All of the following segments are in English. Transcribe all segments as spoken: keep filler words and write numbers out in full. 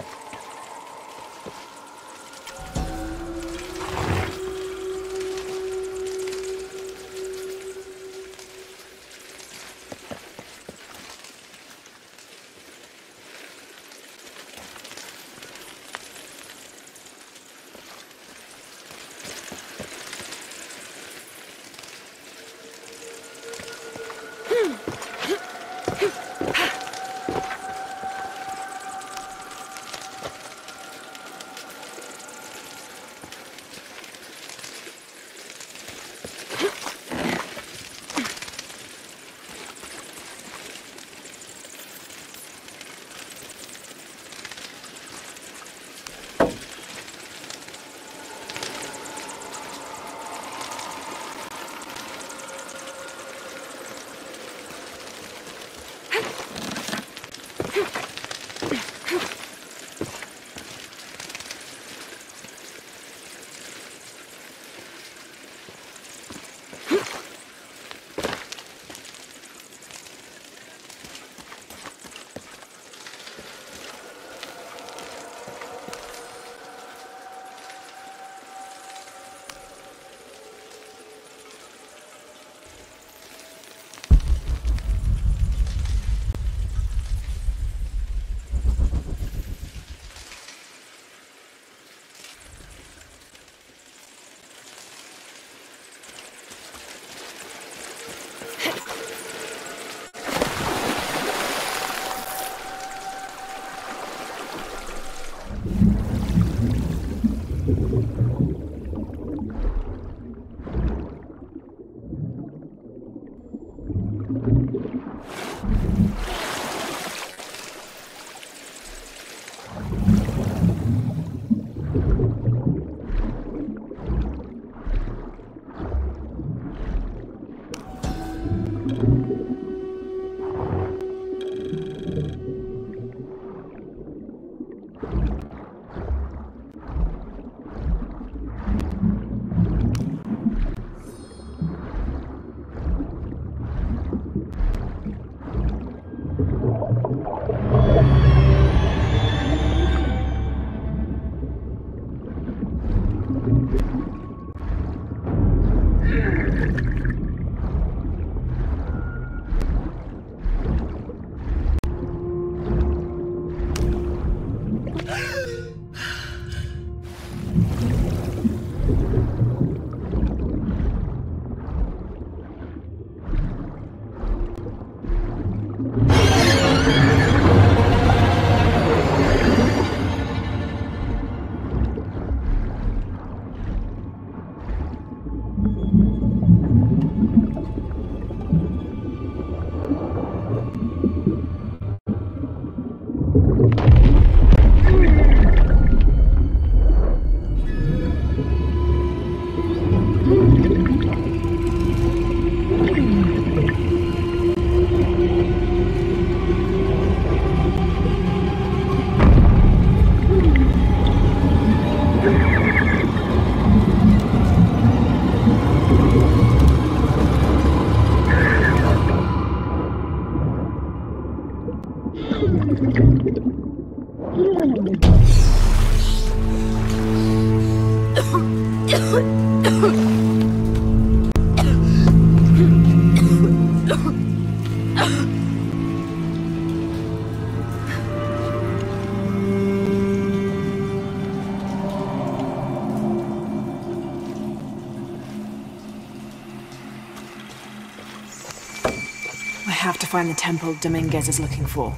I have to find the temple Dominguez is looking for.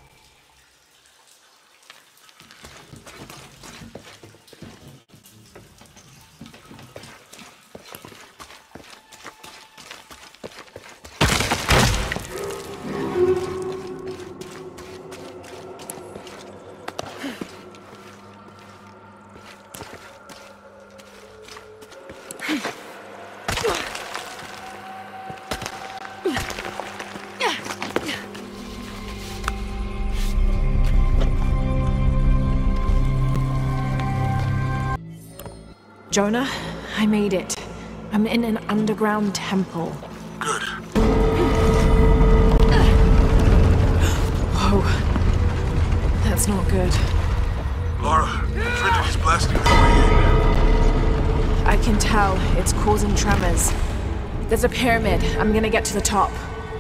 Jonah, I made it. I'm in an underground temple. Good. Whoa. That's not good. Lara, Trinity's blasting their way in. I can tell. It's causing tremors. There's a pyramid. I'm gonna get to the top.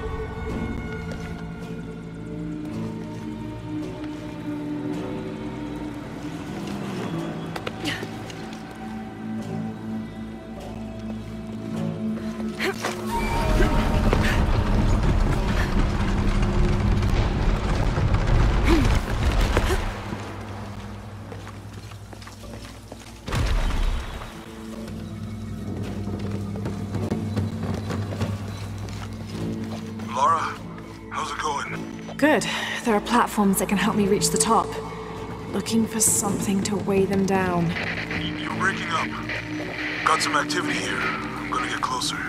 Lara, how's it going? Good. There are platforms that can help me reach the top. Looking for something to weigh them down. You're breaking up. Got some activity here. I'm gonna get closer.